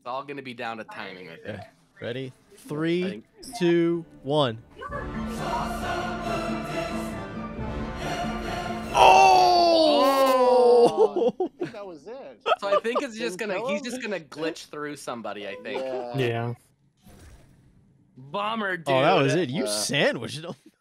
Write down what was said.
all gonna be down to timing, I think. Okay. Ready? 3, 2, 1. Oh! I think that was it. So I think it's just Didn't gonna. kill He's him? just gonna glitch through somebody. I think. Yeah. Yeah. Bomber, dude. Oh, that was it. You sandwiched him.